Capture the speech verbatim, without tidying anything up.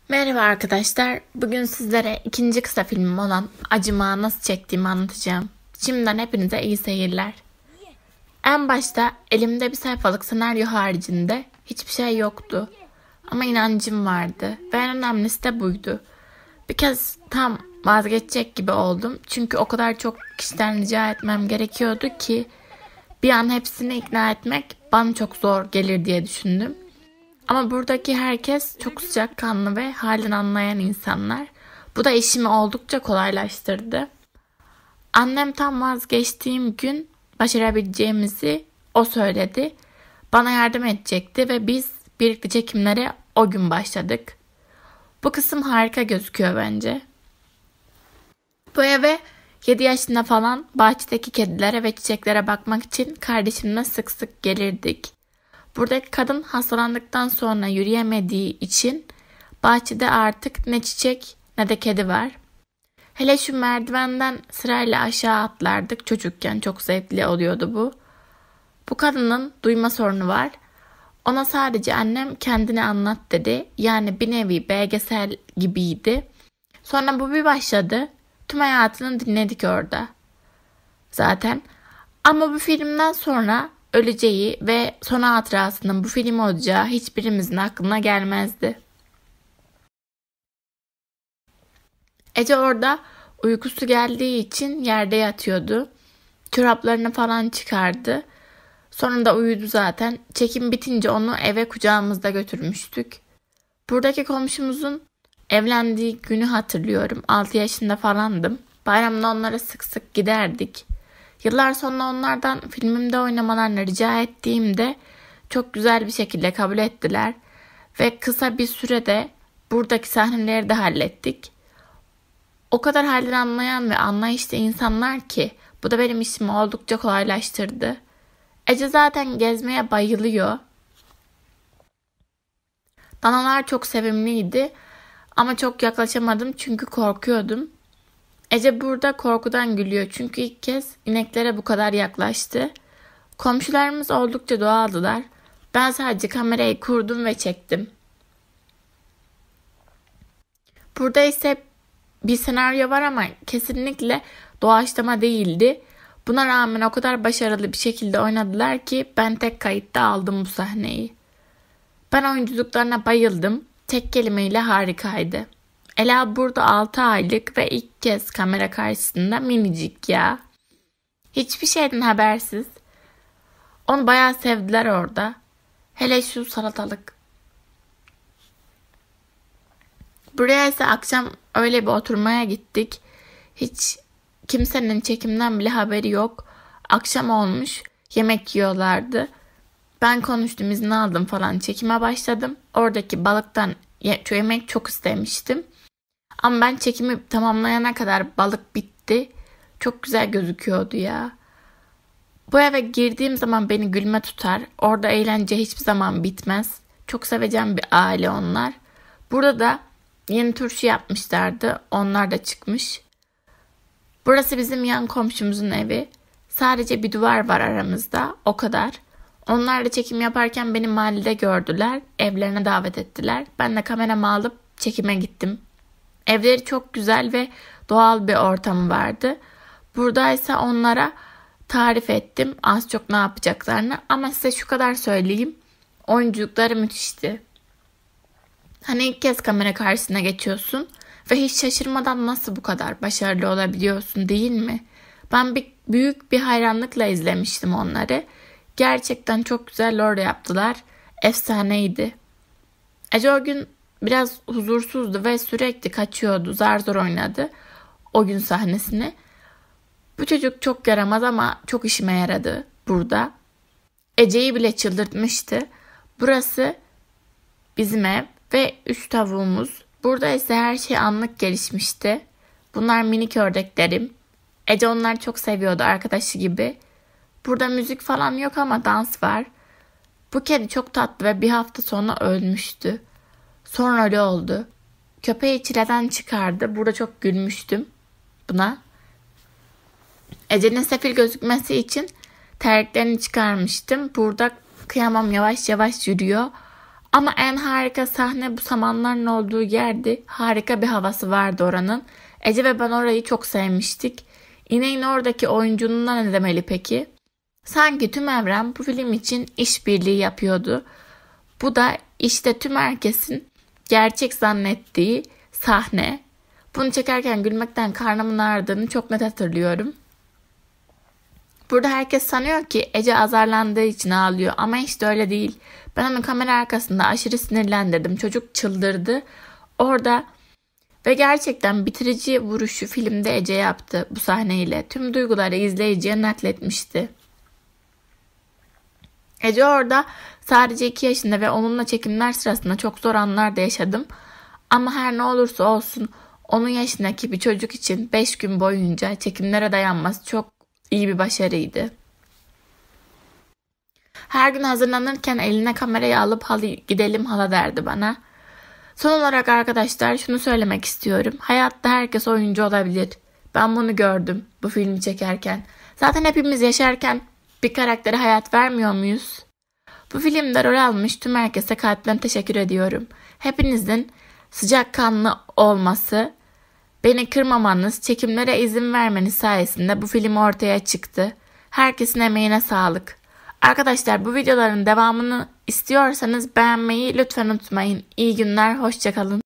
Merhaba arkadaşlar. Bugün sizlere ikinci kısa filmim olan Acımağı nasıl çektiğimi anlatacağım. Şimdiden hepinize iyi seyirler. En başta elimde bir sayfalık senaryo haricinde hiçbir şey yoktu. Ama inancım vardı ve en önemlisi de buydu. Bir kez tam vazgeçecek gibi oldum. Çünkü o kadar çok kişiden rica etmem gerekiyordu ki bir an hepsini ikna etmek bana çok zor gelir diye düşündüm. Ama buradaki herkes çok sıcakkanlı ve halini anlayan insanlar. Bu da işimi oldukça kolaylaştırdı. Annem tam vazgeçtiğim gün başarabileceğimizi o söyledi. Bana yardım edecekti ve biz birlikte çekimlere o gün başladık. Bu kısım harika gözüküyor bence. Bu eve yedi yaşında falan bahçedeki kedilere ve çiçeklere bakmak için kardeşimle sık sık gelirdik. Buradaki kadın hastalandıktan sonra yürüyemediği için bahçede artık ne çiçek ne de kedi var. Hele şu merdivenden sırayla aşağı atlardık çocukken, çok zevkli oluyordu bu. Bu kadının duyma sorunu var. Ona sadece annem kendini anlat dedi. Yani bir nevi belgesel gibiydi. Sonra bu bir başladı. Tüm hayatını dinledik orada. Zaten. Ama bu filmden sonra öleceği ve son hatırasının bu film olacağı hiçbirimizin aklına gelmezdi. Ece orada uykusu geldiği için yerde yatıyordu. Çoraplarını falan çıkardı. Sonra da uyudu zaten. Çekim bitince onu eve kucağımızda götürmüştük. Buradaki komşumuzun evlendiği günü hatırlıyorum. altı yaşında falandım. Bayramda onlara sık sık giderdik. Yıllar sonra onlardan filmimde oynamalarını rica ettiğimde çok güzel bir şekilde kabul ettiler. Ve kısa bir sürede buradaki sahneleri de hallettik. O kadar halden anlayan ve anlayışlı insanlar ki bu da benim işimi oldukça kolaylaştırdı. Ece zaten gezmeye bayılıyor. Danalar çok sevimliydi ama çok yaklaşamadım çünkü korkuyordum. Ece burada korkudan gülüyor çünkü ilk kez ineklere bu kadar yaklaştı. Komşularımız oldukça doğaldılar. Ben sadece kamerayı kurdum ve çektim. Burada ise bir senaryo var ama kesinlikle doğaçlama değildi. Buna rağmen o kadar başarılı bir şekilde oynadılar ki ben tek kayıtta aldım bu sahneyi. Ben oyunculuklarına bayıldım. Tek kelimeyle harikaydı. Ela burada altı aylık ve ilk kez kamera karşısında minicik ya. Hiçbir şeyden habersiz. Onu bayağı sevdiler orada. Hele şu salatalık. Buraya ise akşam öyle bir oturmaya gittik. Hiç kimsenin çekimden bile haberi yok. Akşam olmuş, yemek yiyorlardı. Ben konuştum, izin aldım falan, çekime başladım. Oradaki balıktan yemek çok istemiştim. Ama ben çekimi tamamlayana kadar balık bitti. Çok güzel gözüküyordu ya. Bu eve girdiğim zaman beni gülme tutar. Orada eğlence hiçbir zaman bitmez. Çok seveceğim bir aile onlar. Burada da yeni turşu yapmışlardı. Onlar da çıkmış. Burası bizim yan komşumuzun evi. Sadece bir duvar var aramızda. O kadar. Onlar da çekim yaparken beni mahallede gördüler. Evlerine davet ettiler. Ben de kameramı alıp çekime gittim. Evleri çok güzel ve doğal bir ortamı vardı. Buradaysa onlara tarif ettim az çok ne yapacaklarını. Ama size şu kadar söyleyeyim. Oyunculukları müthişti. Hani ilk kez kamera karşısına geçiyorsun ve hiç şaşırmadan nasıl bu kadar başarılı olabiliyorsun, değil mi? Ben bir, büyük bir hayranlıkla izlemiştim onları. Gerçekten çok güzel rol yaptılar. Efsaneydi. Ece o gün biraz huzursuzdu ve sürekli kaçıyordu. Zar zor oynadı o gün sahnesini. Bu çocuk çok yaramaz ama çok işime yaradı burada. Ece'yi bile çıldırtmıştı. Burası bizim ev ve üç tavuğumuz. Burada ise her şey anlık gelişmişti. Bunlar minik ördeklerim. Ece onları çok seviyordu, arkadaşı gibi. Burada müzik falan yok ama dans var. Bu kedi çok tatlı ve bir hafta sonra ölmüştü. Sonra öyle oldu. Köpeği çileden çıkardı. Burada çok gülmüştüm buna. Ece'nin sefil gözükmesi için terliklerini çıkarmıştım. Burada kıyamam yavaş yavaş yürüyor. Ama en harika sahne bu samanların olduğu yerdi. Harika bir havası vardı oranın. Ece ve ben orayı çok sevmiştik. İneğin oradaki oyunculuğuna ne demeli peki? Sanki tüm evren bu film için işbirliği yapıyordu. Bu da işte tüm herkesin gerçek zannettiği sahne. Bunu çekerken gülmekten karnımın ağrıdığını çok net hatırlıyorum. Burada herkes sanıyor ki Ece azarlandığı için ağlıyor ama işte öyle değil. Ben onu kamera arkasında aşırı sinirlendirdim. Çocuk çıldırdı. Orada ve gerçekten bitirici vuruşu filmde Ece yaptı bu sahneyle. Tüm duyguları izleyiciye nakletmişti. Ece orada sadece iki yaşında ve onunla çekimler sırasında çok zor anlar da yaşadım. Ama her ne olursa olsun onun yaşındaki bir çocuk için beş gün boyunca çekimlere dayanması çok iyi bir başarıydı. Her gün hazırlanırken eline kamerayı alıp hadi gidelim hala derdi bana. Son olarak arkadaşlar şunu söylemek istiyorum. Hayatta herkes oyuncu olabilir. Ben bunu gördüm bu filmi çekerken. Zaten hepimiz yaşarken bir karaktere hayat vermiyor muyuz? Bu filmde rol almış tüm herkese kalpten teşekkür ediyorum. Hepinizin sıcakkanlı olması, beni kırmamanız, çekimlere izin vermeniz sayesinde bu film ortaya çıktı. Herkesin emeğine sağlık. Arkadaşlar bu videoların devamını istiyorsanız beğenmeyi lütfen unutmayın. İyi günler, hoşça kalın.